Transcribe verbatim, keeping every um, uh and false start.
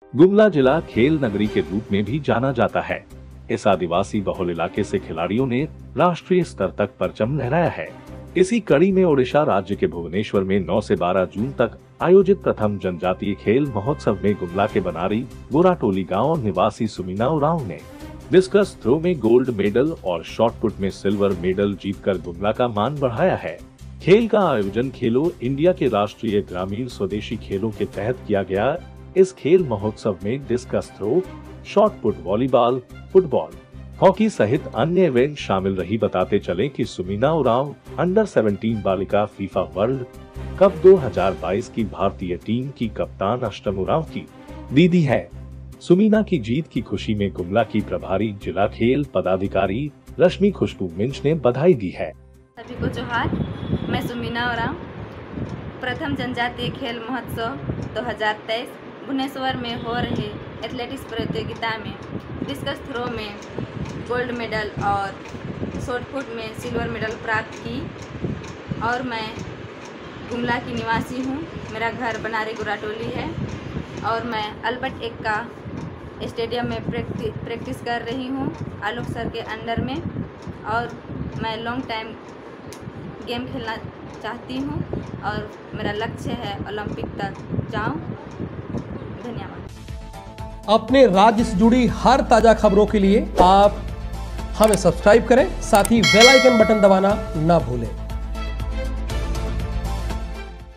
गुमला जिला खेल नगरी के रूप में भी जाना जाता है। इस आदिवासी बहुल इलाके से खिलाड़ियों ने राष्ट्रीय स्तर तक परचम लहराया है। इसी कड़ी में ओडिशा राज्य के भुवनेश्वर में नौ से बारह जून तक आयोजित प्रथम जनजातीय खेल महोत्सव में गुमला के बनारी गोराटोली गांव निवासी सुमीना उरांव ने डिस्कस थ्रो में गोल्ड मेडल और शॉटपुट में सिल्वर मेडल जीतकर गुमला का मान बढ़ाया है। खेल का आयोजन खेलो इंडिया के राष्ट्रीय ग्रामीण स्वदेशी खेलों के तहत किया गया। इस खेल महोत्सव में discus throw, shot put, volleyball, football, hockey सहित अन्य इवेंट शामिल रही। बताते चले कि सुमीना उरांव अंडर सत्रह बालिका फीफा वर्ल्ड कप दो हज़ार बाईस की भारतीय टीम की कप्तान अष्टम उरांव की दीदी है। सुमीना की जीत की खुशी में गुमला की प्रभारी जिला खेल पदाधिकारी रश्मि खुशबू मिंच ने बधाई दी है। सभी को जोहार। मैं सुमीना उरांव प्रथम जनजातीय खेल महोत्सव दो हज़ार तेईस भुवनेश्वर में हो रहे एथलेटिक्स प्रतियोगिता में डिस्कस थ्रो में गोल्ड मेडल और शॉटपुट में सिल्वर मेडल प्राप्त की। और मैं गुमला की निवासी हूँ। मेरा घर बनारी गोराटोली है और मैं अल्बर्ट एक का स्टेडियम में प्रैक्टिस प्रैक्टिस कर रही हूँ आलोक सर के अंडर में। और मैं लॉन्ग टाइम गेम खेलना चाहती हूँ और मेरा लक्ष्य है ओलंपिक तक जाऊँ। धन्यवाद। अपने राज्य से जुड़ी हर ताजा खबरों के लिए आप हमें सब्सक्राइब करें, साथ ही बेल आइकन बटन दबाना ना भूलें।